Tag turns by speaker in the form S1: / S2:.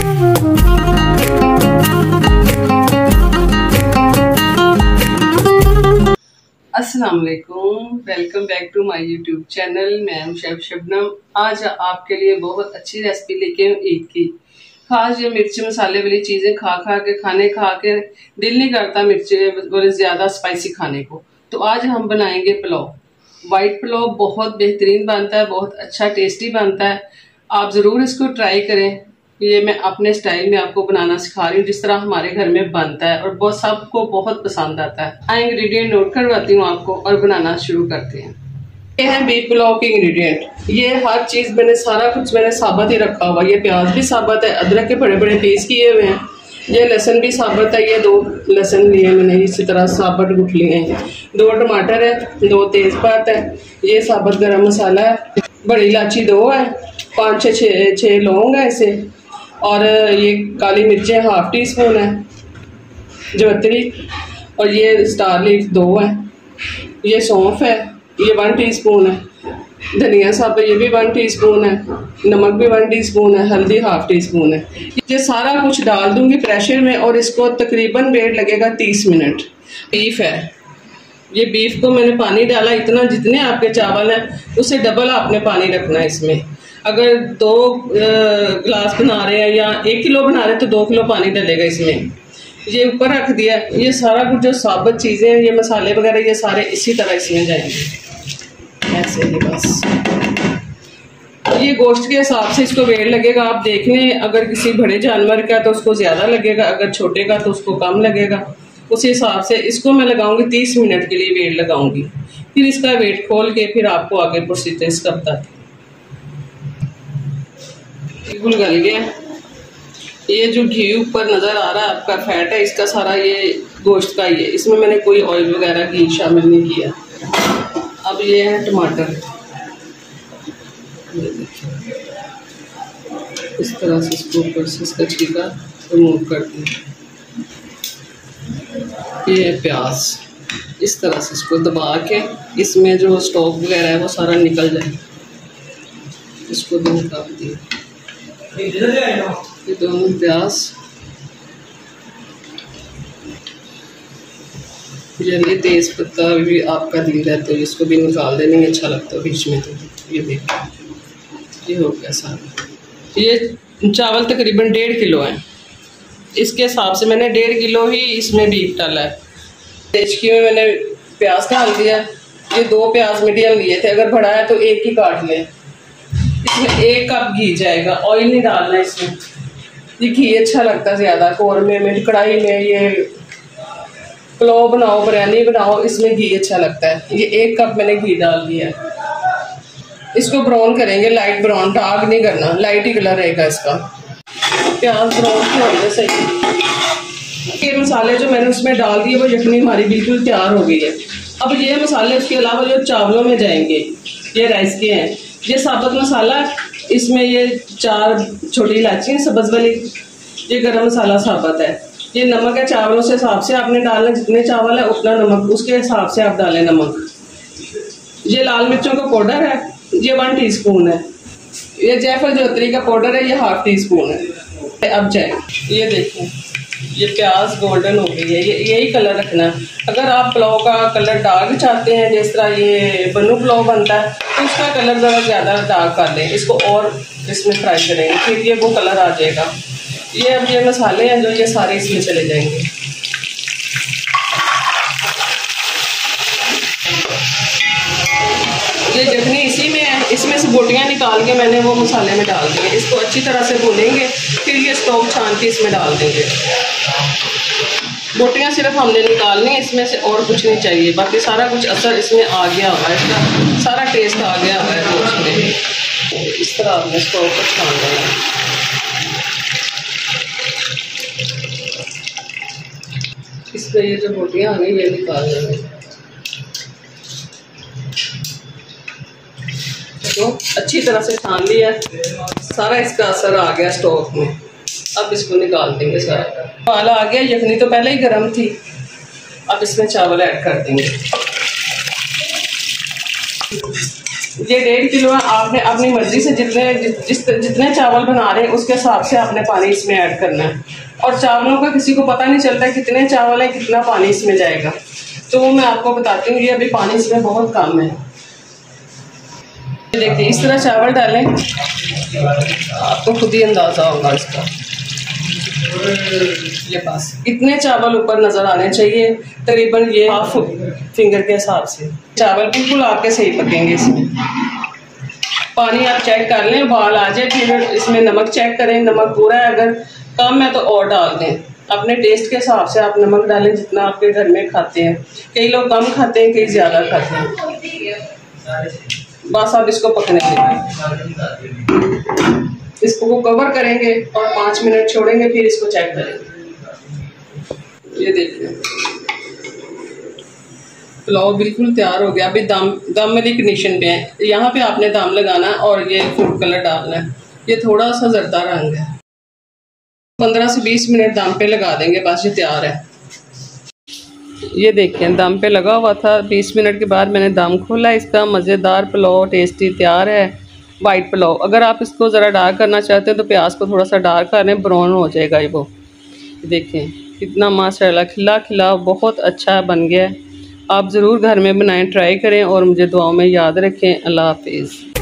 S1: अस्सलाम वालेकुम, welcome back to my YouTube channel. मैं हूं शेफ शबनम। आज आपके लिए बहुत अच्छी रेसिपी लेके हूं ईद की। खास ये मिर्च मसाले वाली चीजें खा के दिल नहीं करता मिर्च वाले ज्यादा स्पाइसी खाने को। तो आज हम बनाएंगे पुलाव। वाइट पुलाव बहुत बेहतरीन बनता है, बहुत अच्छा टेस्टी बनता है। आप जरूर इसको ट्राई करें। ये मैं अपने स्टाइल में आपको बनाना सिखा रही हूँ, जिस तरह हमारे घर में बनता है और बहुत सबको बहुत पसंद आता है। इंग्रेडिएंट नोट करवाती हूँ आपको और बनाना शुरू करते हैं। ये है बीफ पुलाव के इंग्रेडिएंट। ये हर चीज सारा कुछ मैंने साबुत ही रखा हुआ। ये प्याज भी साबुत है, अदरक के बड़े बड़े पीस किए हुए हैं। ये लहसुन भी साबुत है, ये 2 लहसुन लिए मैंने इसी तरह साबुत गुठ लिए हैं। 2 टमाटर है, 2 तेजपात है, ये साबुत गरम मसाला है, बड़ी इलायची 2 है, 5 से 6 लौंग है इसे, और ये काली मिर्चें 1/2 टीस्पून है, जवतरी, और ये स्टार लीफ 2 है, ये सौंफ है, ये 1 टीस्पून है, धनिया साबुत ये भी 1 टीस्पून है, नमक भी 1 टीस्पून है, हल्दी 1/2 टीस्पून है। ये सारा कुछ डाल दूंगी प्रेशर में और इसको तकरीबन वेट लगेगा 30 मिनट। बीफ है, ये बीफ को मैंने पानी डाला इतना जितने आपके चावल हैं उससे डबल आपने पानी रखना है इसमें। अगर 2 गिलास बना रहे हैं या 1 किलो बना रहे हैं तो 2 किलो पानी डलेगा इसमें। ये ऊपर रख दिया। ये सारा कुछ जो साबुत चीज़ें हैं, ये मसाले वगैरह, ये सारे इसी तरह इसमें जाएंगे ऐसे ही बस। ये गोश्त के हिसाब से इसको वेट लगेगा। आप देख लें, अगर किसी बड़े जानवर का तो उसको ज़्यादा लगेगा, अगर छोटे का तो उसको कम लगेगा। उस हिसाब से इसको मैं लगाऊंगी 30 मिनट के लिए वेट लगाऊंगी। फिर इसका वेट खोल के फिर आपको आगे प्रोसीजर इसका बताती। बिल्कुल गल गया। ये जो घी ऊपर नजर आ रहा है आपका फैट है, इसका सारा ये गोश्त का ही है। इसमें मैंने कोई ऑयल वगैरह घी शामिल नहीं किया। अब ये है टमाटर, इस तरह से इसको ऊपर से इसका छिलका रिमूव कर दें। ये है प्याज, इस तरह से इसको दबा के इसमें जो स्टॉक वगैरह है वो सारा निकल जाए। इसको भी निकाल दिए। ये दोनों प्याज, ये तेज पत्ता भी आपका दिल है तो इसको भी निकाल देने, नहीं अच्छा लगता बीच में। तो ये देखिए, ये हो गया सारा। ये चावल तकरीबन 1.5 किलो है। इसके हिसाब से मैंने 1.5 किलो ही इसमें बीफ डाला है। तेजकी में मैंने प्याज डाल दिया। ये 2 प्याज मीडियम लिए थे, अगर बड़ा है तो 1 ही काट लें। इसमें 1 कप घी जाएगा, ऑयल नहीं डालना इसमें। ये घी अच्छा लगता है ज़्यादा कौरमे में, कढ़ाई में, ये पुलाव बनाओ, बिरयानी बनाओ, इसमें घी अच्छा लगता है। ये 1 कप मैंने घी डाल दिया। इसको ब्राउन करेंगे, लाइट ब्राउन, डार्क नहीं करना, लाइट ही कलर रहेगा इसका। प्याज ब्राउन होने सही। ये मसाले जो मैंने उसमें डाल दिए वो यखनी हमारी बिल्कुल तैयार हो गई है। अब ये मसाले उसके अलावा जो चावलों में जाएंगे, ये राइस के हैं। ये साबुत मसाला, इसमें ये 4 छोटी इलायची सब्ज वाली, ये गरम मसाला साबुत है। ये नमक है, चावलों से हिसाब से आपने डालना, जितने चावल है उतना नमक, उसके हिसाब से आप डालें नमक। ये लाल मिर्चों का पाउडर है, ये 1 टीस्पून है। ये जायफल जवतरी का पाउडर है, ये 1/2 टीस्पून है। अब जाए, ये देखें, ये प्याज गोल्डन हो गई है। ये यही कलर रखना है। अगर आप पुलाव का कलर डार्क चाहते हैं, जिस तरह ये बन्नू पुलाव बनता है, तो उसका कलर ज़रा ज़्यादा डार्क कर लें। इसको और इसमें फ्राई करेंगे, फिर ये वो कलर आ जाएगा। ये अब ये मसाले हैं जो ये सारे इसमें चले जाएंगे। ये जखनी इसी में है, इसमें से बोटियाँ निकाल के मैंने वो मसाले में डाल दी है। इसको अच्छी तरह से भूनेंगे, फिर ये स्टोव छान के इसमें डाल देंगे। बोटियाँ सिर्फ हमने निकालनी है, इसमें से और कुछ नहीं चाहिए। बाकी सारा कुछ असर इसमें आ गया हुआ है, इसका सारा टेस्ट आ गया हुआ है गोश्त में। इस तरह आपने स्टोव को छान देना। इसमें ये जो बोटियाँ आ गई ये निकाल देंगे। तो अच्छी तरह से छान लिया, सारा इसका असर आ गया स्टोव में। अब इसको निकाल देंगे सारा। पाला आ गया, यखनी तो पहले ही गर्म थी। अब इसमें चावल ऐड कर देंगे। ये 1.5 किलो है। आपने अपनी मर्जी से जितने चावल बना रहे हैं उसके हिसाब से आपने पानी इसमें ऐड करना है। और चावलों का किसी को पता नहीं चलता कितने चावल है कितना पानी इसमें जाएगा, तो वो मैं आपको बताती हूँ। ये अभी पानी इसमें बहुत कम है। देखिए इस तरह चावल डालें, आपको खुद ही अंदाजा होगा इसका। ये बस इतने चावल ऊपर नजर आने चाहिए, तकरीबन ये 1/2 फिंगर के हिसाब से चावल बिल्कुल आपके सही पकेंगे। इसमें पानी आप चेक कर लें, उबाल आ जाए, फिर इसमें नमक चेक करें। नमक पूरा है, अगर कम है तो और डाल दें। अपने टेस्ट के हिसाब से आप नमक डालें जितना आपके घर में खाते हैं। कई लोग कम खाते हैं, कई ज़्यादा खाते हैं। बस आप इसको पकने देंगे, इसको कवर करेंगे और 5 मिनट छोड़ेंगे, फिर इसको चेक करेंगे। ये देखिए पुलाव बिल्कुल तैयार हो गया। अभी दम वाली कंडीशन पे है। यहाँ पे आपने दम लगाना है और ये फूड कलर डालना है। ये थोड़ा सा जर्दा रंग है। 15 से 20 मिनट दम पे लगा देंगे, बस ये तैयार है। ये देखिए दम पे लगा हुआ था। 20 मिनट के बाद मैंने दम खोला। इसका मज़ेदार पुलाव टेस्टी तैयार है। वाइट पुलाव, अगर आप इसको ज़रा डार्क करना चाहते हैं तो प्याज को थोड़ा सा डार्क करें, ब्राउन हो जाएगा ये वो। देखें कितना माशाल्लाह खिला खिला बहुत अच्छा बन गया है। आप ज़रूर घर में बनाएं, ट्राई करें और मुझे दुआओं में याद रखें। अल्लाह हाफिज़।